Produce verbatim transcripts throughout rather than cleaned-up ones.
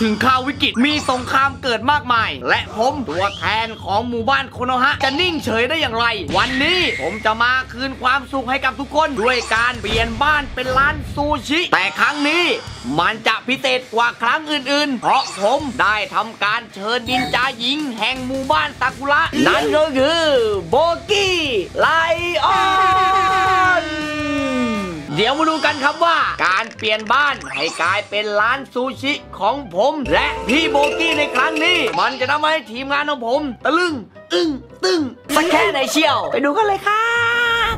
ถึงข่าววิกฤตมีสงครามเกิดมากมายและผมตัวแทนของหมู่บ้านโคโนฮะจะนิ่งเฉยได้อย่างไรวันนี้ผมจะมาคืนความสุขให้กับทุกคนด้วยการเปลี่ยนบ้านเป็นร้านซูชิแต่ครั้งนี้มันจะพิเศษกว่าครั้งอื่นๆเพราะผมได้ทำการเชิญนินจาหญิงแห่งหมู่บ้านซากุระนั่นก็คือโบกี้ไลออนเดี๋ยวมาดูกันครับว่าการเปลี่ยนบ้านให้กลายเป็นร้านซูชิของผมและพี่โบกี้ในครั้งนี้มันจะทำให้ทีมงานของผมตะลึงอึ้งตึงสักแค่ไหนเชียวไปดูกันเลยครับ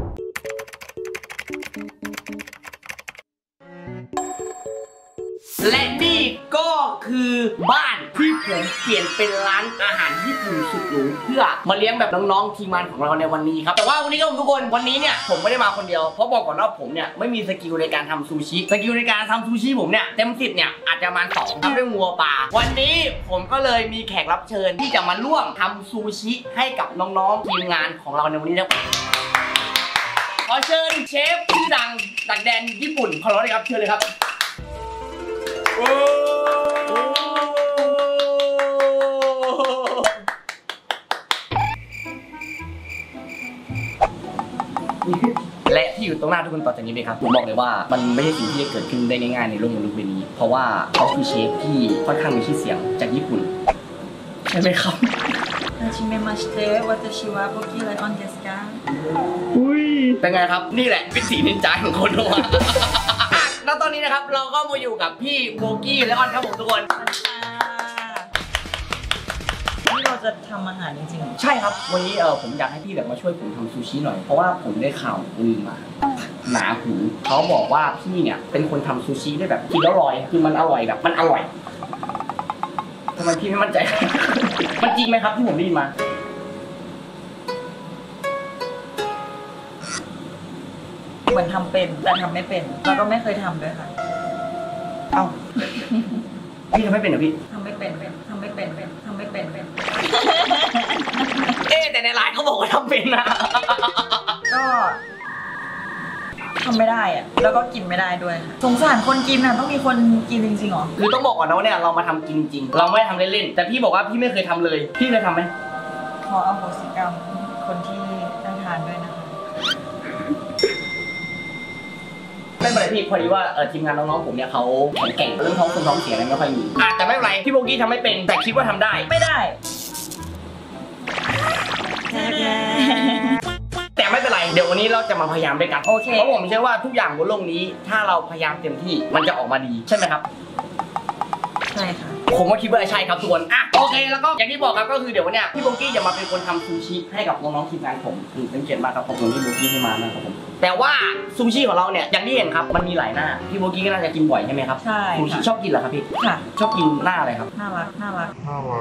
และนี่ก็คือบ้านที่ผมเปลี่ยนเป็นร้านอาหารญี่ปุ่นสุดหรูเพื่อมาเลี้ยงแบบน้องๆทีมงานของเราในวันนี้ครับแต่ว่าวันนี้ก็ทุกคนวันนี้เนี่ยผมไม่ได้มาคนเดียวเพราะบอกก่อนว่าผมเนี่ยไม่มีสกิลในการทำซูชิสกิลในการทำซูชิผมเนี่ยเต็มสิบเนี่ยอาจจะมาสองทำด้วยงัวปลาวันนี้ผมก็เลยมีแขกรับเชิญที่จะมาร่วมทำซูชิให้กับน้องๆทีมงานของเราในวันนี้นะขอเชิญเชฟชื่อดังจากแดนญี่ปุ่นขอร้องเลยครับเชิญเลยครับและที่อยู่ตรงหน้าทุกคนต่อจากนี้เลยครับผมบอกเลยว่ามันไม่ใช่สิ่งที่จะเกิดขึ้นได้ง่ายๆในโลกมนุษย์ใบนี้เพราะว่าเขาคือเชฟที่ค่อนข้างมีชื่อเสียงจากญี่ปุ่นใช่ไหมครับはじめまして私はボキライオンですかอุ้ยเป็นไงครับนี่แหละวิถีนินจาของคนละแล้วตอนนี้นะครับเราก็มาอยู่กับพี่โบกี้และออนครับผมทุกคนนี่เราจะทำอาหารจริงๆใช่ครับวันนี้เออผมอยากให้พี่แบบมาช่วยผมทำซูชิหน่อยเพราะว่าผมได้ข่าวลือมาหนาหูเขาบอกว่าพี่เนี่ยเป็นคนทำซูชิได้แบบกินแล้วอร่อยคือมันอร่อยแบบมันอร่อยทำไมพี่ไม่มั่นใจมันจริงไหมครับที่ผมได้ยินมาเหมือนทำเป็นแต่ทำไม่เป็นแล้วก็ไม่เคยทำด้วยค่ะเอ้าพี่ทำไม่เป็นเหรอพี่ทำไม่เป็นทำไม่เป็นทำไม่เป็นเอ๊แต่ในไลน์เขาบอกว่าทำเป็นนะก็ทำไม่ได้อะแล้วก็กินไม่ได้ด้วยสงสารคนกินอ่ะต้องมีคนกินจริงๆหรอคือต้องบอกก่อนนะว่าเนี่ยเรามาทำกินจริงเราไม่ทำเล่นๆแต่พี่บอกว่าพี่ไม่เคยทำเลยพี่เคยทำไหมขออโหสิกรรมคนที่ได้ทานด้วยนะคะไม่เป็นไรพี่พอดีว่าเออทีมงานน้องๆผมเนี่ยเขาแข็งแกร่งเรื่องท้องคนท้องเสียอะไรไม่ค่อยมีอ่ะแต่ไม่เป็นไรพี่โบกี้ทำไม่เป็นแต่คิดว่าทำได้ไม่ได้แต่ไม่เป็นไรเดี๋ยววันนี้เราจะมาพยายามด้วยกันโอเคเพราะผมเชื่อว่าทุกอย่างบนโลกนี้ถ้าเราพยายามเต็มที่มันจะออกมาดีใช่ไหมครับใช่ค่ะผมว่าคิดว่าใช่ครับทุกคนอ่ะโอเคแล้วก็อย่างที่บอกครับก็คือเดี๋ยววันนี้พี่โบกี้จะมาเป็นคนทำซูชิให้กับน้องๆทีมงานผมเป็นเกียรติมากครับขอบคุณพี่โบกี้ที่มานะครับผมแต่ว่าซูชิของเราเนี่ยอย่างที่เห็นครับมันมีหลายหน้าพี่โบกี้ก็น่าจะกินบ่อยใช่ไหมครับใช่ซูชิชอบกินเหรอครับพี่ค่ะชอบกินหน้าอะไรครับน่ารักน่ารัก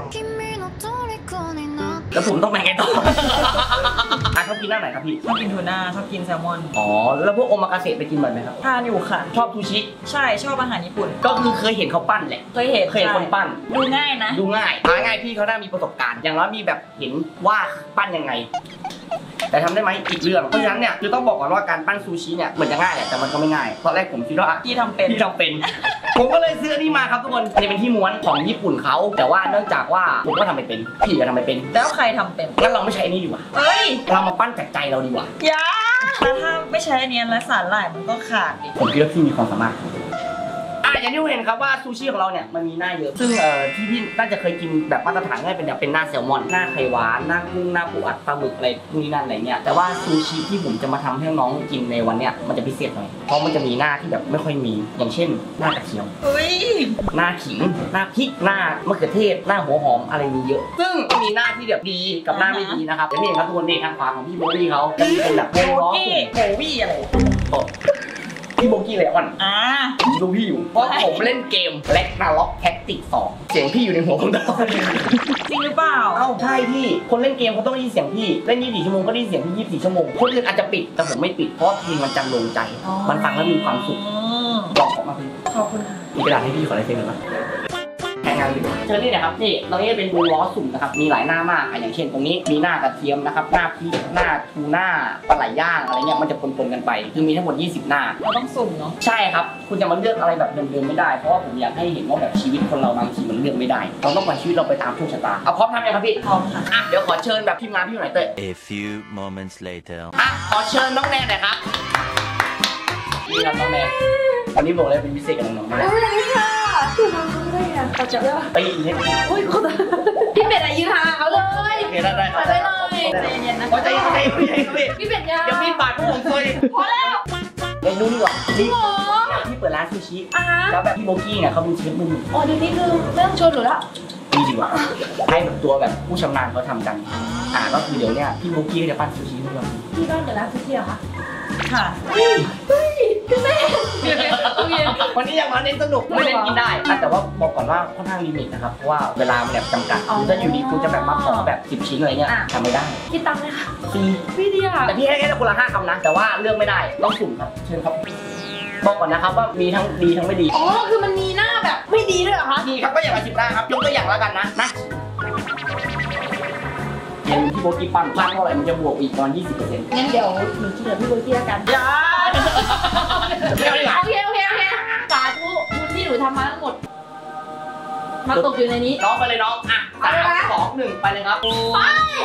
แล้วผมต้องไปไงต่ออ่ะชอบกินหน้าไหนครับพี่ชอบกินทูน่าชอบกินแซลมอนอ๋อแล้วพวกโอมากาเสะไปกินบ่อยไหมครับทานอยู่ค่ะชอบซูชิใช่ชอบอาหารญี่ปุ่นก็คือเคยเห็นเขาปั้นแหละเคยเห็นเคยเห็นคนปั้นดูง่ายนะดูง่ายหาง่ายพี่เขาได้มีประสบการณ์อย่างน้อยมีแบบเห็นว่าปั้นยังไงแต่ทำได้ไหมอีกเรื่องเพราะฉะนั้นเนี่ยคือต้องบอกก่อนว่าการปั้นซูชิเนี่ยเหมือนจะง่ายแหละแต่มันก็ไม่ง่ายตอนแรกผมคิดว่าพี่ทำเป็นพี่ทำเป็นผมก็เลยซื้อนี่มาครับทุกคนนี่เป็นที่ม้วนของญี่ปุ่นเขาแต่ว่าเนื่องจากว่าผมก็ทำไม่เป็นพี่ก็ทำไม่เป็นแล้วใครทำเป็นงั้นเราไม่ใช้นี่ดีกว่าเฮ้ยเรามาปั้นจากใจเราดีกว่าอย่าแล้วถ้าไม่ใช้อันนี้แล้วสารหร่ายมันก็ขาดดิผมคิดว่าพี่มีความสามารถอ่ะอย่างที่เห็นครับว่าซูชิของเราเนี่ยมันมีหน้าเยอะซึ่งเอ่อที่พี่น่าจะเคยกินแบบมาตรฐานง่ายเป็นแบบเป็นหน้าแซลมอนหน้าไข่หวานหน้ากุ้งหน้าปูอัดปลาหมึกอะไรนี่นั่นอะไรเงี้ยแต่ว่าซูชิที่ผมจะมาทำให้น้องกินในวันเนี้ยมันจะพิเศษหน่อยเพราะมันจะมีหน้าที่แบบไม่ค่อยมีอย่างเช่นหน้ากระเทียมหน้าขิงหน้าพริกหน้ามะเขือเทศหน้าหัวหอมอะไรมีเยอะซึ่งมีหน้าที่แบบดีกับหน้าไม่ดีนะครับอย่างนี้ครับทุกคนนี่ทางขวาของพี่โบวี่เขาจะมีเป็นแบบโบวี่โบวี่อะไรพี่โบกี้เลยอ่อนอ่าดูพี่อยู่เพราะผมเล่นเกมแล็กนาล็อกแท็กติกสองเสียงพี่อยู่ในหัวผมตลอดจริงหรือเปล่าเอ้าใช่พี่คนเล่นเกมเขาต้องได้ยินเสียงพี่เล่นยี่สิบสี่ชั่วโมงก็ได้ยินเสียงพี่ยี่สิบสี่ชั่วโมงคนอื่นอาจจะปิดแต่ผมไม่ปิดเพราะเพลงมันจังลงใจมันฟังแล้วมีความสุขลองออกมาพี่ขอบคุณค่ะมีกระดาษให้พี่ขอได้เซ็นหน่อยไหมแข่งงานเลยเจอนี่นะครับนี่ตรงนี้เป็นวงล้อสุ่มนะครับมีหลายหน้ามากอย่างเช่นตรงนี้มีหน้ากระเทียมนะครับหน้าพริกหน้าทูน่าปลาไหลย่างอะไรเงี้ยมันจะปนๆกันไปคือมีทั้งหมดยี่สิบหน้าเราต้องสุ่มเนาะใช่ครับคุณจะมาเลือกอะไรแบบเดิมๆไม่ได้เพราะว่าผมอยากให้เห็นว่าแบบชีวิตคนเราบางทีมันเลือกไม่ได้เราต้องปล่อยชีวิตเราไปตามโชคชะตาเอาพร้อมทำยังครับพี่พร้อมค่ะอ่ะเดี๋ยวขอเชิญแบบทีมงานพี่หน่อยเต้ A few moments later อ่ะขอเชิญน้องแนนหน่อยครับนี่ครับน้องแนนวันนี้บอกเลยเป็นพิเศษกับน้องๆมากสวัสดีค่ะคือทำอะไรอ่ะเขาจะเล่าไปอีกนิดนึงอุ้ยเขาพี่เป็ดอะยืนห่างเขาเลยโอเคได้ได้ไปเลยใจเย็นนะใจเย็นใจเย็นพี่พี่เป็ดยาเดี๋ยวพี่ปาดพวกผมเลยพอแล้วเดี๋ยวดูดีกว่านี่หมอพี่เปิดร้านซูชิอ่ะฮะแล้วแบบพี่โบกี้เนี่ยเขาเป็นเชฟมืออ๋อเดี๋ยวนี้คือเรื่องชนหนูละนี่ดีกว่าให้แบบตัวแบบผู้ชำนาญเขาทำกันอ่าก็คือเดี๋ยวเนี้ยพี่โบกี้ก็จะปั้นซูชิให้เราพี่บ้านเดี๋ยวร้านซูชิเหรอคะค่ะเฮ้ยพี่เต้ตู้เย็นวันนี้ยังมาเน้นสนุกไม่เน้นกินได้แต่ว่าบอกก่อนว่าค่อนข้างลิมิตนะครับเพราะว่าเวลามันแบบจำกัดคือถ้าอยู่ดีคุณจะแบบมาขอแบบสิบชิ้นอะไรเงี้ยทำไม่ได้คิดตังค์ไหมคะฟรีพี่เดียแต่พี่ให้แค่คนละห้าคำนะแต่ว่าเลือกไม่ได้ต้องสุ่มครับเชิญครับบอกก่อนนะครับว่ามีทั้งดีทั้งไม่ดีอ๋อคือมันมีหน้าแบบไม่ดีด้วยเหรอคะดีครับก็อย่างละสิบหน้าครับยกตัวอย่างแล้วกันนะนะเย็นที่โบกี้ปั้นปั้นเท่าไหร่มันจะบวกอีกตอน ยี่สิบเปอร์เซ็นต์งั้นเดี๋ยวหนูคิดเหลือพี่โบกี้แล้วกันอย่าไม่เอาดีกว่าโอเคโอเคโอเคสาธุบุญที่หนูทำมาทั้งหมดมาตกอยู่ในนี้น้องไปเลยน้องอ่ะสามสองหนึ่งไปเลยครับไป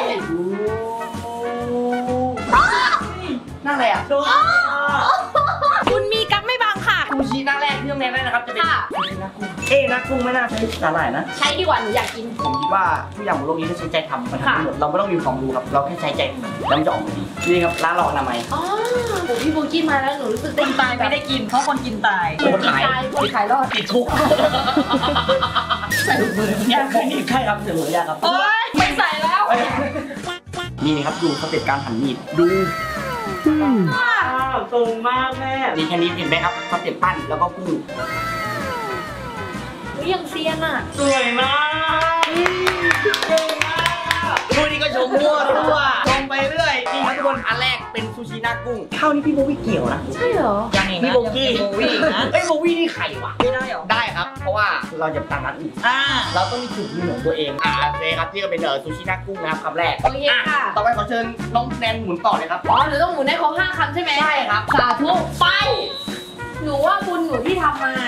นั่นอะไรอ่ะคุณมีกั๊บไม่บังค่ะซูชิหน้าแรกที่ต้องแนะนำนะครับจะเป็นค่ะซูชิหน้ากุ้งเอ๊ะหน้ากุ้งไม่น่าใช้สาหร่ายนะใช้ดีกว่าหนูอยากกินผมคิดว่าทุกอย่างบนโลกนี้ถ้าใช้ใจทำมันทำได้หมดเราไม่ต้องมีความรู้ครับเราแค่ใช้ใจทำแล้วมันจะออกมาดีนี่ครับร้านหลอกอนามัยอ๋อโหพี่โบกี้มาแล้วหนูรู้สึกคนตายไม่ได้กินเพราะคนกินตายคนกินตายคนขายรอดติดคุกใส่ถุงมือยากนี่ใช่ครับเสือยากครับโอ๊ยไม่ใส่แล้วนี่ครับดูสเต็ปการหั่นมีดดูตรงมากแม่นี่แค่นี้เห็นไหมครับสเต็ปปั้นแล้วก็กุ้งยังเซียนอ่ะสวยมากสวยมากดูนี่ก็ชมมั่วทั่วชมไปเรื่อยนี่ครับทุกคนอันแรกเป็นซูชิหน้ากุ้งข้าวนี่พี่โบวี่เกี่ยวนะใช่เหรอยังอีกพี่นะโบกี้ยังเป็นโบวี่นะเอ้ยโบวี่นี่ไข่วะไม่ได้หรอได้ครับ เพราะว่าเราจะตามร้านอื่นอ่าเราต้องมีจุดยืนของตัวเองอ่าโอเคครับที่ก็เป็นเดอซูชิหน้ากุ้งนะครับคำแรกโอเคค่ะต่อไปขอเชิญน้องแนนหมุนต่อเลยครับอ๋อหนูต้องหมุนให้ครบห้าคำใช่ไหมใช่ครับสาธุไป หนูว่าบุญหนูที่ทำมา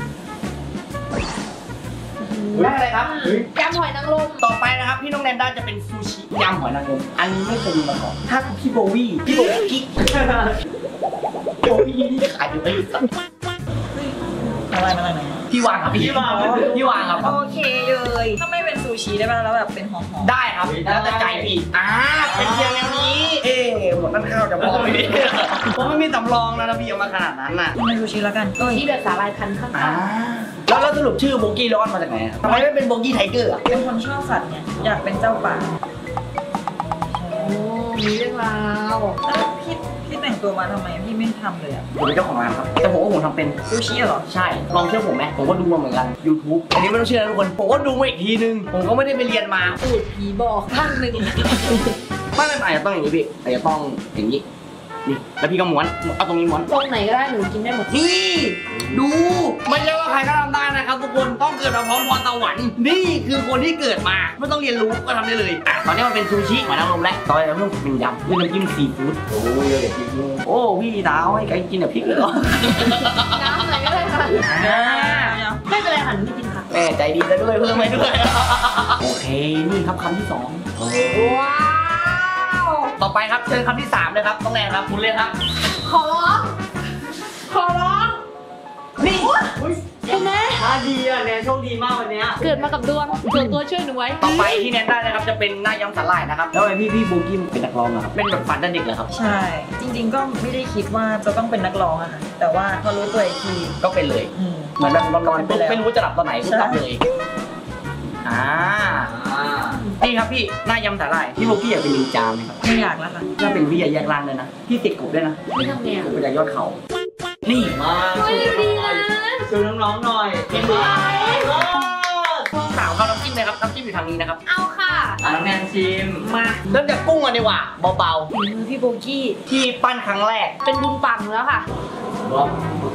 ได้เลยครับยำหอยนางรมต่อไปนะครับพี่น้องแนนด้าจะเป็นซูชิยำหอยนางรมอันนี้ไม่เคยมีมาก่อนถ้าพี่โบวี่พี่โบกี้โบวี่นี่ขายอยู่ไอ้สัตว์อะไรมาอะไรไหนพี่วางครับพี่วางพี่วางครับโอเคเลยถ้าไม่เป็นซูชิได้ป่ะแล้วแบบเป็นหอมหอมได้ครับแล้วแต่ใจพี่อ่าเป็นเพียงแนวนี้เอ๊ะหมดตั้งข้าวจะพอไหมเนี่ยผมไม่มีสำรองแล้วนะพี่เอามาขนาดนั้นน่ะเป็นซูชิแล้วกันเอ้ยที่เดือดสาลายพันธุ์ข้างอ่าแล้วแล้วสรุปชื่อโบกี้ร้อนมาจากไหนอะทำไมไม่เป็นโบกี้ไทเกอร์อะเป็นคนชอบสัตว์ไงอยากเป็นเจ้าป่าๆโอ้มีเรื่องราวแล้วพี่พี่แต่งตัวมาทำไมพี่ไม่ทำเลยอะผมเป็นเจ้าของร้านครับแต่ผมว่าผมทำเป็นซูชิเหรอใช่ลองเชื่อผมไหมผมก็ดูมาเหมือนกัน YouTube อันนี้ไม่ต้องเชื่อนะทุกคนผมก็ดูมาอีกทีนึงผมก็ไม่ได้ไปเรียนมาสูตรผีบอกข้างหนึ่งไม่ไม่อาจจะต้องอย่างนี้พี่อาจจะต้องอย่างนี้นี่แล้วพี่ก็ม้วนเอาตรงนี้ม้วนตรงไหนก็ได้หนูกินได้หมดนี่ดูไม่ใช่ว่าใครก็ทำได้นะครับทุกคนต้องเกิดมาพร้อมพรสวรรค์นี่คือคนที่เกิดมาไม่ต้องเรียนรู้ก็ทำได้เลยอ่ะตอนนี้มันเป็นซูชิหอยนางรมแล้วต่อไปเราเริ่มเป็นยำด้วยน้ำจิ้มซีฟู้ดโอ้ยเดี๋ยวกินโอ้พี่ดาวให้ไก่กินแบบพริกเลยเหรอน้ำไหนก็ได้ค่ะ ไม่เป็นไรค่ะหนูไม่กินค่ะแม่ใจดีซะด้วยเพิ่มไปด้วยโอเคนี่ครับคำที่สองว้าวต่อไปครับเชิญคำที่สามเลยครับต้องแนนครับคุณเลยครับขอร้อง ขอร้องนี่เห็นไหมท่าดีอ่ะแนนโชคดีมากวันนี้เกิดมากับดวงส่วนตัวช่วยหนูไว้ต่อไปที่แนนได้นะครับจะเป็นหน้ายำสาหร่ายนะครับแล้วไอพี่พี่โบกี้เป็นนักร้องเหรอครับเป็นแบบฝันตั้งเด็กเหรอครับใช่ จริง ๆ ก็ไม่ได้คิดว่าจะต้องเป็นนักร้องอะค่ะแต่ว่าพอรู้ตัวอีกทีก็เป็นเลยอืมเหมือนแบบนอนๆเป็นไปแล้วไม่รู้จะหลับตอนไหนก็หลับเลยอ่านี่ครับพี่หน้ายำสาหร่ายพี่โบกี้อยากเป็นนินจาไหมครับไม่อยากแล้วค่ะถ้าเป็นพี่อยากแยกร่างเลยนะพี่ติดกบด้วยนะไม่ทำไงกบไปจากยอดเขานี่มาเฮ้ยดีนะดูน้องๆหน่อยเห็นไหมสาวเขาน้ำจิ้มเลยครับน้ำจิ้มอยู่ทางนี้นะครับเอาค่ะน้องแนนชิมมาเริ่มจากกุ้งกันดีกว่าเบาฝีมือพี่โบกี้ๆที่ปั้นครั้งแรกเป็นบุญปังแล้วค่ะรวม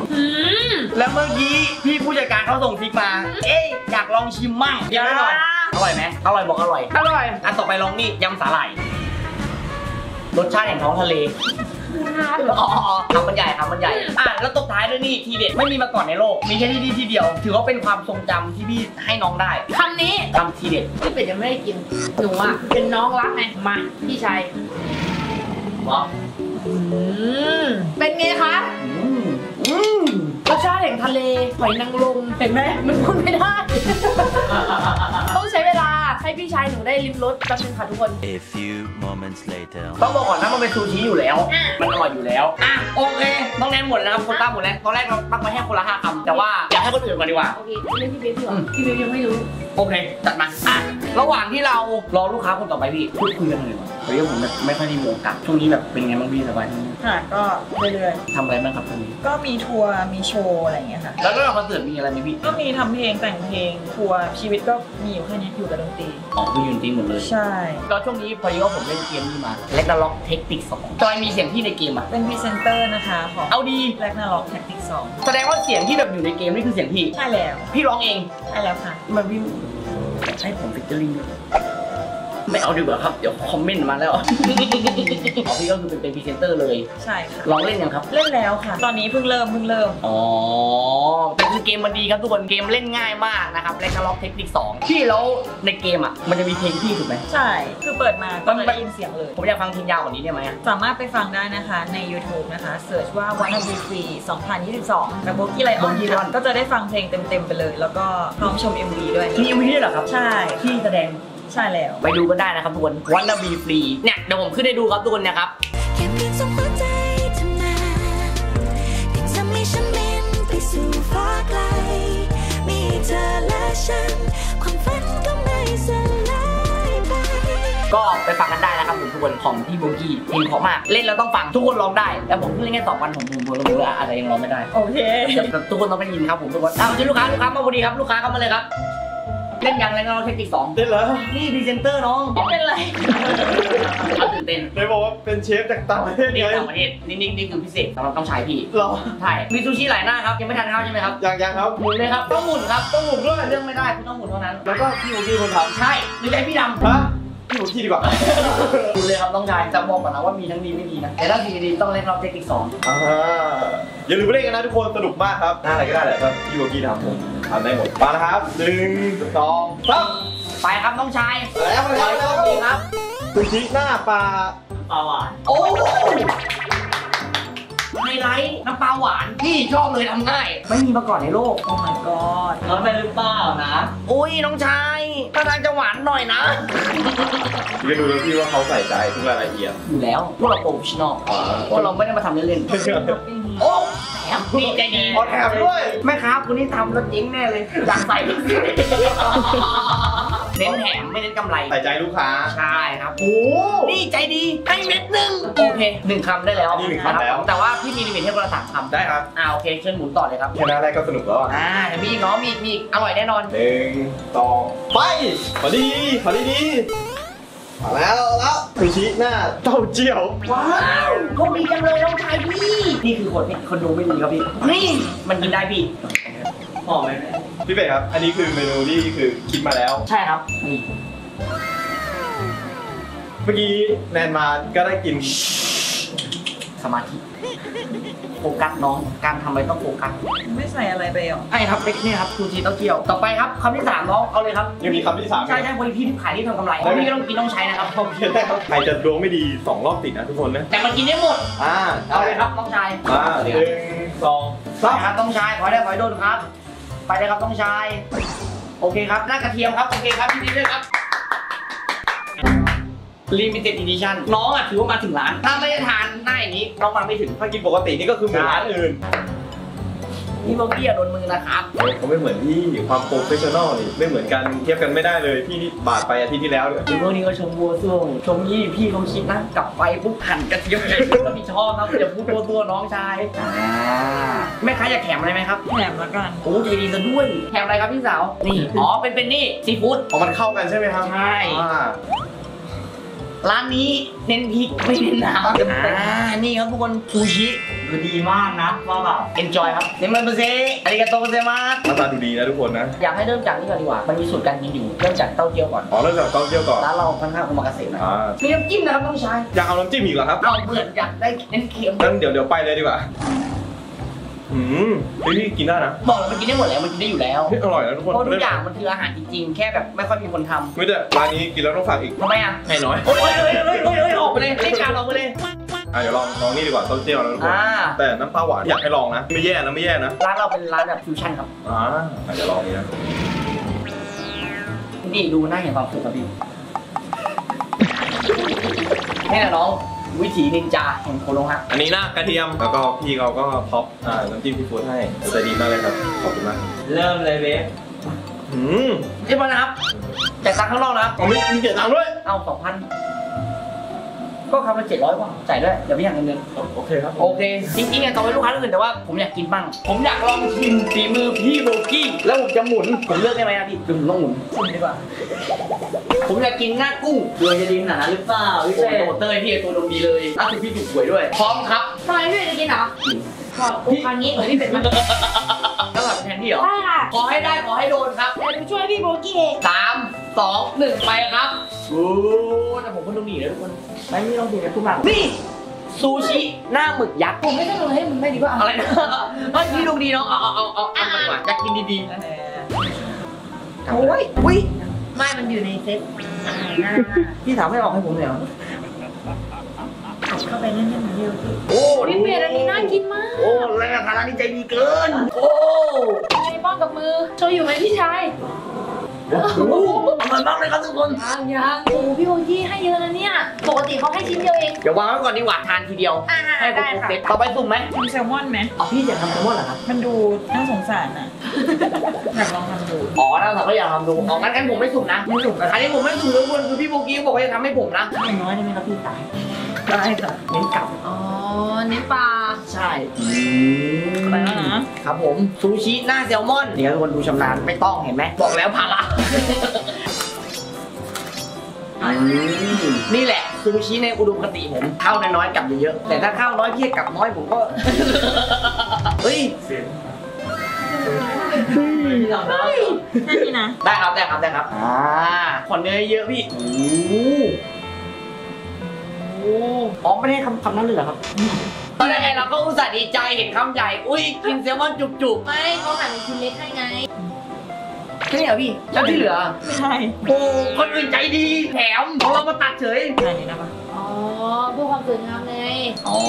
แล้วเมื่อกี้พี่ผู้จัดการเขาส่งซิกมา เอ๊ะอยากลองชิมมั่งเดี๋ยวไว้ก่อนอร่อยไหมอร่อยบอกอร่อยอร่อยอันต่อไปลองนี่ยำสาหร่ายรสชาติแห่งท้องทะเลอ๋อทำมันใหญ่ทำมันใหญ่อ่ะแล้วตบท้ายด้วยนี่ทีเด็ดไม่มีมาก่อนในโลกมีแค่ที่นี่ที่เดียว ถือว่าเป็นความทรงจำที่พี่ให้น้องได้คำนี้ทำทีเด็ดพี่เป็ดยังไม่ได้กิน หนูอ่ะ เป็นน้องรักไง มา พี่ชายว้าวอืมเป็นไงคะอืมอืมรสชาติแห่งทะเลหอยนางรมเห็นไหมมันพูดไม่ได้ ต้องใช้เวลาให้พี่ชายหนูได้ลิ้มรสแป๊บนึงค่ะทุกคน A few moments later. ต้องบอกก่อนนะมันเป็นซูชิอยู่แล้วอ่ะมันอร่อยอยู่แล้วอ่ะโอเคต้องแนนหมดแล้วนะครับคนตั้งหมดแล้วตอนแรกเราตั้งไปให้คนละห้าคำแต่ว่าอยากให้คนอื่นมาดีกว่าโอเคเล่นพี่เบสดีกว่าพี่เบสยังไม่รู้โอเคจัดมาอ่ะระหว่างที่เรารอลูกค้าคนต่อไปพี่พูดคุยกันเลยดีกว่าเฮ้ยผมแบบไม่ค่อยได้มีโอกาสช่วงนี้แบบเป็นไงบ้างพี่สบายดีค่ะ ก็เรื่อยทำอะไรบ้างครับช่วงนี้ๆ ก็มีทัวร์ มีโชว์อะไรอย่างเงี้ยค่ะแล้วก็คอนเสิร์ตมีอะไรไหมพี่ก็มีทำเพลงแต่งเพลง ทัวร์ชีวิตก็มีอยู่แค่นี้อยู่กับดนตรีอ๋อคือยืนตีหมดเลยใช่แล้วช่วงนี้พอดีว่าผมเล่นเกมนี้มาเล็กนาล็อกเทคนิคสองจอยมีเสียงพี่ในเกมอ่ะเป็นพรีเซนเตอร์นะคะของเอาดีแลกนาล็อกแท็กติกสองแสดงว่าเสียงที่แบบอยู่ในเกมนี่คือเสียงพี่ใช่แล้วพี่ร้องเองใช่แล้วค่ะมันพี่ให้ผมฟิชเจอริ่งด้วยไม่เอาดีกว่าครับ เดี๋ยวคอมเมนต์มาแล้ว อ๋อพี่ก็คือเป็นพรีเซนเตอร์เลยใช่ค่ะลองเล่นยังครับเล่นแล้วค่ะ ตอนนี้เพิ่งเริ่มเพิ่งเริ่มอ๋อ แต่คือเกมมันดีครับทุกคน เกมเล่นง่ายมากนะครับเล็กนาล็อกเทคนิคสองพี่แล้วในเกมอ่ะ มันจะมีเพลงพี่ถูกไหมใช่ คือเปิดมาก็จะได้ยินเสียงเลยผมอยากฟังเพลงยาวกว่านี้ได้ไหมอะสามารถไปฟังได้นะคะใน YouTube นะคะเสิร์ชว่า Wanna Be Free สองพันยี่สิบสองกับโบกี้ไลออนค่ะก็จะได้ฟังเพลงเต็มๆไปเลย แล้วก็พร้อมชม เอ็ม วี ด้วยมีวีด้วยเหรอครับใช่พี่แสดงใช่แล้วไปดูกันได้นะครับทุกคน Wanna Be Free เนี่ยเดี๋ยวผมขึ้นให้ดูครับทุกคนนะครับแค่เพียงส่งหัวใจเธอมาที่ทำให้ฉันบินไปสู่ฟ้าไกล มีเธอและฉัน ความฝันก็ไม่สลายไปก็ไปฟังกันได้นะครับผมทุกคนของพี่โบกี้เพลงเพราะมากเล่นแล้วต้องฟังทุกคนร้องได้แล้วผมเพิ่งเล่นแค่สองวันผมผมผมผมอะไรยังร้องไม่ได้โอเคแต่ทุกคนต้องได้ยินครับผมทุกคนอ้าวเจอลูกค้าลูกค้ามาพอดีครับลูกค้าเข้ามาเลยครับเล่นยังเล่นเราเทคนิคสองเล่นแล้วนี่พรีเซนเตอร์น้องไม่เป็นไรเอาตื่นเต้นเลยบอกว่าเป็นเชฟจากต่างประเทศนี่ไงต่างประเทศนี่นี่นี่คือพิเศษสำหรับต้องใช้พี่เหรอใช่มีซูชิหลายหน้าครับยังไม่ทานข้าวใช่ไหมครับยังยังครับหมุนเลยครับต้องหมุนครับต้องหมุนด้วยเรื่องไม่ได้คุณต้องหมุนเท่านั้นแล้วก็พี่โอกี้คนทใช่ไม่ใช่พี่ดำำฮะพี่โอกี้ดีกว่าคุณเลยครับต้องใช้จะบอกก่อนนะว่ามีทั้งดีไม่ดีนะแต่ถ้าดีดีต้องเล่นรอบเทคนิคสองอ่าอย่าลืมไปเล่นกันนะทุกคนสนุกมากครับหน้าอะไรก็ได้แหละครับพี่โอกี้ทำผมทำได้หมดมาแล้วครับหนึ่งสองสามไปครับน้องชายแล้วมาแล้วแล้วดีครับซูชิหน้าปลาปลาหวานโอ้ไฮไลท์น้ำปลาหวานพี่ชอบเลยทำง่ายไม่มีมาก่อนในโลกโอ้ my god เราไปหรือเปล่านะอุ้ยน้องชายถ้าทางจะหวานหน่อยนะพี่ก็ดูแล้วพี่ว่าเขาใส่ใจทุกรายละเอียดอยู่แล้วพวกเราโปรเฟชชั่นอลอ่าพวกเราไม่ได้มาทำเล่นๆโอ้แถมพี่ใจดีขอแถมด้วยแม่ค้าคุณนี่ทำแล้วจริงแน่เลยอยากใส่เน้นแถมไม่เน้นกำไรใส่ใจลูกค้าใช่ครับโอ้นี่ใจดีให้เม็ดหนึ่งโอเคหนึ่งคำได้แล้วอันนี้หนึ่งคำแล้วแต่ว่าพี่มีลิมิตให้คนละสามคำได้ครับอ่าโอเคเชิญหมุนต่อเลยครับแค่หน้าแรกก็สนุกแล้วอ่ะอ่าแต่มีอีกเนาะมีอีกมีอีกอร่อยแน่นอนหนึ่งสองไปขอดีขอดีดีมาแล้วแล้วซูชิหน้าเต้าเจี้ยวว้าวโชคดีจังเลยน้องชายพี่นี่คือคนคนดูไม่ดีครับพี่นี่มันกินได้พี่หอมไหมพี่เป็ดครับ อันนี้คือเมนูที่คือคิดมาแล้วใช่ครับนี่เมื่อกี้แนนมาก็ได้กินสมาธิโฟกัสน้องการทำอะไรต้องโฟกัสไม่ใส่อะไรไปหรอใช่ครับเล็กนี่ครับซูชิเต้าเจี้ยวต่อไปครับคำที่สามน้องเอาเลยครับยังมีคำที่สามใช่ใช่พอดีพี่ขายที่ทำกำไรเพราะพี่ก็ต้องกินต้องใช้นะครับโอเคได้ครับใครจะดวงไม่ดีสองรอบติดนะทุกคนนะแต่มันกินได้หมดอ่าเอาเลยครับน้องชายมาหนึ่งสองไปสามครับต้องชายขอได้ขอให้โดนครับ ไปเลยครับต้องชายโอเคครับหน้ากระเทียมครับโอเคครับพี่ดีด้วยครับ Limited Edition น้องอ่ะถือว่ามาถึงร้าน ถ้าไม่ได้ทานหน้าอย่างนี้น้องมาไม่ถึงถ้ากินปกตินี่ก็คือเหมือนร้านอื่นพี่โมกี้อย่าโดนมือนะครับเขาไม่เหมือนพี่ความโปรเฟชชั่นอลนี่ไม่เหมือนกันเทียบกันไม่ได้เลยพี่นี่บาดไปอาทิตย์ที่แล้วเลยหรือพวกนี้ก็ชมวัวซ่วงชมยี่พี่เขาคิดนะกลับไปปุ๊บหั่นกระเทียมเลยรับผิดชอบนะอย่าพูดตัวตัวน้องชายอ่าแม่ค้าอยากแถมอะไรไหมครับแถมแล้วกันโอ้ใจดีซะด้วยแถมอะไรครับพี่สาวนี่อ๋อเป็นเป็นนี่ซีฟู้ดอ๋อมันเข้ากันใช่ไหมครับใช่อ่าร้านนี้เน้นพริกไม่เน้นน้ำอ่านี่ครับทุกคนซูชิดูดีมากนะว่าแบบ enjoy ครับเซมันเปอร์เซ็นต์อาริกาโตเปอร์เซ็นต์มาหน้าตาดูดีนะทุกคนนะอยากให้เริ่มจากนี่ก่อนดีกว่ามันมีสูตรการกินอยู่เริ่มจากเต้าเจี้ยวก่อนอ๋อเริ่มจากเต้าเจี้ยวก่อนร้านเราค่อนข้างโอมากาเสะนะอ่ามีน้ำจิ้มนะครับน้องชายอยากเอาน้ำจิ้มอีกเหรอครับเอาเบื่ออยากได้เค็มงั้นเดี๋ยวเดี๋ยวไปเลยดีกว่าอืมเฮ้ยพี่กินได้นะบอกเลยมันกินได้หมดแล้วมันกินได้อยู่แล้วเฮ้ยอร่อยนะทุกคนเพราะทุกอย่างมันคืออาหารจริงๆ แค่แบบไม่ค่อยมีคนทไม่แต่ร้านนี้กินแล้วต้องฝากอีกำทำไมอ่ะให้น้อยโอ้ยโอ้ยโอ้ยโอ้ยโอ้ยออกไปเลยรีบการออกไปเลยอ่ะเดี๋ยวลองลองนี่ดีกว่าเต้าเจี้ยวนะทุกคนอ่าแต่น้ำปลาหวานอยากให้ลองนะ ไม่แย่นะไม่แย่นะร้านเราเป็นร้านแบบฟิวชั่นครับอ่าอ่ะเดี๋ยวลองนี่นะนี่ดูหน้าเห็นความสุขครับพี่นี่แหละน้องวิถีนินจาแห่งโคโนฮะอันนี้นะกระเทียมแล้วก็พี่เขาก็ท็อปอ่าน้ำจิ้มซีฟู้ดให้ใจดีมากเลยครับขอบคุณมากเริ่มเลยเบ๊อืมเรียบร้อยนะครับจ่ายตังค์ข้างนอกนะครับเอาไม่มีเกียรติตังค์ด้วยเอาสองพันก็คำละเจ็ดร้อยว่ะจ่ายด้วยเดี๋ยวไม่อยากเงินเดือนโอเคครับโอเค จริงๆอะต่อไปลูกค้าอื่นแต่ว่าผมอยากกินบ้างผมอยากลองชิมฝีมือพี่โบกี้แล้วผมจะหมุนผมเลือกได้ไหมครับพี่หรือผมต้องหมุนชิมดีกว่าผมอยากกินหน้ากุ้งดวงจะดีขนาดนั้นหรือเปล่าพี่เต้โตเต้ยพี่ตัวดวงดีเลยล่าสุดพี่ถูกหวยด้วย พร้อมครับทำไมพี่จะกินเหรอขออุคางิเหมือนพี่เป็ดมันแล้วแบบแทนที่เหรอได้ค่ะขอให้ได้ขอให้โดนครับเดี๋ยวหนูช่วยพี่โบกี้เองสามสองหนึ่งไปครับโอ้แต่ผมก็ต้องหนีแล้วทุกคนไม่ไม่ต้องหนีนะทุกคนนี่ซูชิหน้าหมึกยักษ์ผมไม่ต้องเลยให้มันไม่ดีกว่าอะไรนะเฮ้ยพี่ดวงดีน้องเอาเอาเอาเอาเอามาดีกว่าอยากกินดีเออๆโอ้ยอุ้ยไม่มันอยู่ในเซ็ตอาหารหน้าพี่ถามให้ออกให้ผมหน่อยเหรออัดเข้าไปนั่นให้มันเร็วที่โอ้พี่เป็ดอันนี้น่ากินมากโอ้แรงคารานี่ใจดีเกินโอ้ไอ้ป้อนกับมือโชว์อยู่ไหมพี่ชายโอ้โหอร่อยมากเลยครับทุกคนยังยังโอ้พี่โบกี้ให้เยอะนะเนี่ยปกติเขาให้ชิ้นเดียวเองเดี๋ยววางไว้ก่อนดีกว่าทานทีเดียวอ่าให้ผมได้ค่ะเสร็จต่อไปสุ่มไหมทำแซลมอนไหมอ๋อพี่อยากทำแซลมอนเหรอครับมันดูน่าสงสารอ่ะ อยากลองทำดูอ๋อถ้าเขาอยากทำดูอ๋องั้นงั้นผมไม่สุ่มนะไม่สุ่มอันนี้ผมไม่สุ่มทุกคนคือพี่โบกี้บอกว่าจะทำให้ผมนะให้น้อยได้ไหมครับพี่สายได้ค่ะเน้นกลับอ๋อนี่ปลาใช่ไปแล้วนะครับผมซูชิหน้าแซลมอนนี่ครับทุกคนดูชำนาญไม่ต้องเห็นไหมบอกแล้วพาละอืมนี่แหละซูชิในอุดมคติผมข้าวน้อยๆกลับเยอะๆแต่ถ้าข้าวน้อยพี่กลับน้อยผมก็เฮ้ยแค่นี้นะได้ครับได้ครับได้ครับอ่าขอเนื้อเยอะพี่โอ้โหโอ้อ๋อไม่ได้คำคำนั้นเลยเหรอครับตอนแรกเราก็อุตส่าห์ดีใจเห็นคำใหญ่อุ้ยกินแซลมอนจุกไม่เขาหั่นเป็นชิ้นเล็กให้ไงๆแค่นี้เหรอพี่แล้วที่เหลือไม่ใช่โอ้คนอื่นใจดีแถมของเรามาตัดเฉยแค่นี้นะปะอ๋อเพื่อความสวยงามไงอ๋อ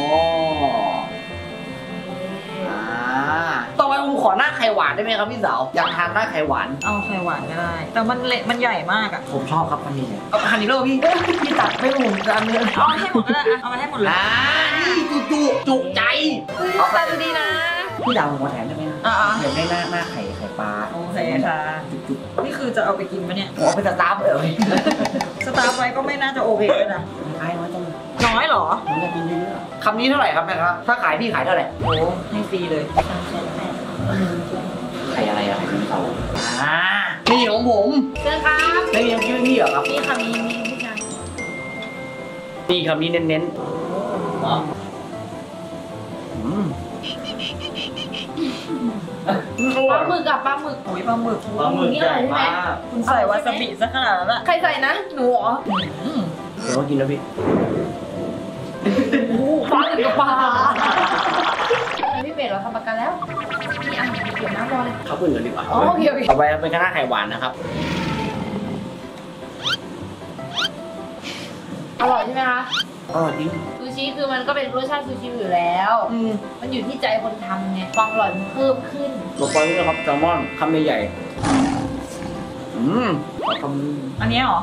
อ่าต่อไปผมขอหน้าไข่หวานได้ไหมครับพี่สาวอยากทานหน้าไข่หวานเอาไข่หวานก็ได้ แต่มันเละมันใหญ่มากอ่ะผมชอบครับพันนี้เอาพันนี้แล้วพี่พี่ตัดไม่ผมจะเนื้อเอาให้หมดก็ได้อะเอามาให้หมดเลยอ่านี่จุกจุกจุกใจเอาตาดูดีนะพี่ดาวผมขอแถมได้ไหมอ่าเดี๋ยวได้หน้าหน้าไข่ไข่ปลาโอเคค่ะจุกนี่คือจะเอาไปกินปะเนี่ยๆผมเอาไปสตาร์ฟเออสตาร์ฟไว้ก็ไม่น่าจะโอเคเลยนะขายน้อยจังน้อยเหรอผมจะกินเยอะๆคำนี้เท่าไหร่ครับแม่ครับถ้าขายพี่ขายเท่าไหร่โอ้ให้ฟรีเลยไข่อะไรอะไข่เป็นเสาอ่านี่ของผมเชิญครับไม่มีน้ำจิ้มพี่เหรอครับนี่ค่ะมีมีพี่ชายนี่คำนี้เน้นๆอ๋ออืมปลาหมึกกับปลาหมึกโอ้ยปลาหมึกปลาหมึกนี่ใหอญ่ร่อยใช่ไหมมากคุณใส่วาซาบิซะขนาดนั้นอะใครใส่นะ หนูเหรออืมเดี๋ยวมากินแล้วพี่ปลาหรือปลาพี่เป็ดเราทำประกันแล้วนี่อ่ะเก็บน้ำรอเลยเขาพูดกันดีกว่าอ๋อโอเคโอเคต่อไปเป็นคณะไข่หวานนะครับอร่อยใช่ไหมคะอร่อยจริงซูชิคือมันก็เป็นรสชาติซูชิอยู่แล้วอืมมันอยู่ที่ใจคนทำไงความอร่อยมันเพิ่มขึ้นตัวปลาด้วยครับแซลมอนคำใหญ่ๆอืมคำอันนี้เหรอ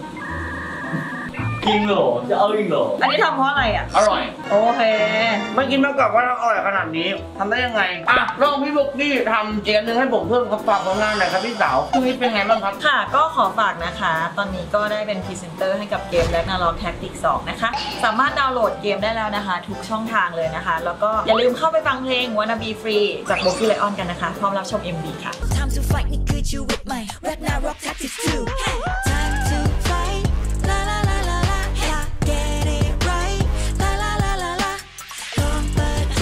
จริงเหรอจะเอาจริงเหรออันนี้ทำเพราะอะไรอ่ะอร่อยโอเคไม่คิดมาก่อนว่าอร่อยขนาดนี้ทำได้ยังไงอ่ะลองพี่บุกกี้ทำอีกอันหนึงให้ผมเพิ่มครับฝากผลงานหน่อยครับพี่สาวช่วงนี้เป็นไงบ้างครับค่ะก็ขอฝากนะคะ ตอนนี้ก็ได้เป็นพรีเซนเตอร์ให้กับเกม Ragnarok Tactics สองนะคะ สามารถดาวน์โหลดเกมได้แล้วนะคะ ทุกช่องทางเลยนะคะ แล้วก็อย่าลืมเข้าไปฟังเพลง Wanna Be Free จาก Boki Lion กันนะคะ พร้อมรับชม เอ็ม วี ค่ะ Time to fight นี่คือชีวิตใหม่ Ragnarok Tactics ทู Time to fight La la la la la Yeah get it right La la la la la ลองเปิด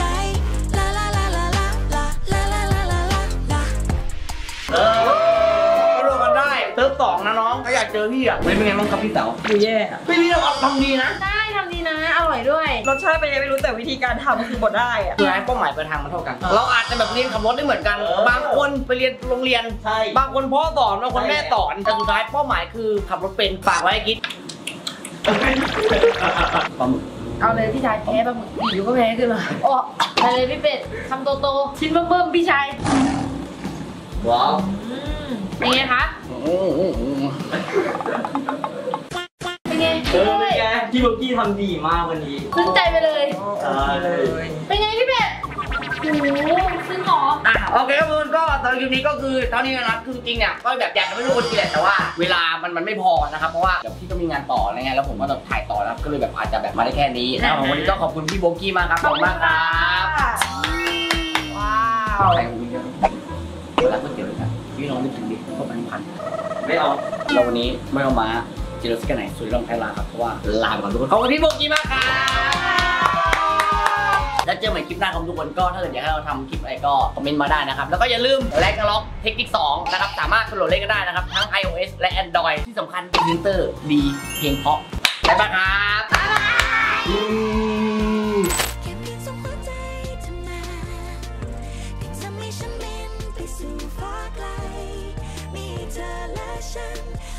เติร์ฟสองนะน้องถ้าอยากเจอพี่อ่ะเป็นไงบ้างครับพี่เต๋าดูแย่อะพี่พี่ต้องทำดีนะได้ทำดีนะ อร่อยด้วยรสชาติเป็นยังไงไม่รู้แต่วิธีการทำคือบดได้อะคือให้เป้าหมายปลายทางมันเท่ากัน เราอาจจะแบบเรียนขับรถได้เหมือนกัน บางคนไปเรียนโรงเรียนใช่บางคนพ่อสอนบางคนแม่สอนแต่สุดท้ายเป้าหมายคือขับรถเป็นฝากไว้ให้คิดปลาหมึกเอาเลยพี่ชายแพ้ปลาหมึกอยู่ก็แพ้ขึ้นมาโอ้ไปเลยพี่เป็ดคำโตๆชิ้นเบิ่มๆพี่ชายว้าวอืมเป็นไงคะอืมอืมอืมเป็นไงเออเป็นไงพี่โบกี้ทำดีมากวันนี้ซึ้งใจไปเลยใช่เป็นไงพี่เป็ดโอ้โหซึ้งหรออ่ะโอเคครับทุกคนก็ตอนคลิปนี้ก็คือเท่านี้นะครับคือจริงเนี่ยก็แบบอยากจะไม่รู้คนกินแหละแต่ว่าเวลามันมันไม่พอนะครับเพราะว่าเดี๋ยวพี่ก็มีงานต่ออะไรเงี้ยแล้วผมก็ต้องถ่ายต่อนะครับก็เลยแบบอาจจะแบบมาได้แค่นี้นะครับวันนี้ก็ขอบคุณพี่โบกี้มากครับขอบคุณมากครับว้าวใครผมเยอะเวลาก๋วยเตี๋ยวเลยครับพี่น้องนึกถึงดิพวกพันพันไม่เอาเราวันนี้ไม่เอามาเจอสกันไหนสุดลองไทยลาครับเพราะว่าลาไปก่อนทุกคนขอบคุณพี่โบกี้มากครับแล้วเจอใหม่คลิปหน้าของทุกคนก็ถ้าเกิดอยากให้เราทำคลิปอะไรก็คอมเมนต์มาได้นะครับแล้วก็อย่าลืมแลกล็อกเทคนิคสองนะครับสามารถโหลดเล่นกันได้นะครับทั้ง iOS และ Android ที่สำคัญคอมพิวเตอร์ดีเพลงเพราะบ๊ายบายครับบ๊ายบายแค่เพียงส่งหัวใจเธอมาที่ทำให้ฉันบินไปสู่ฟ้าไกล มีเธอและฉัน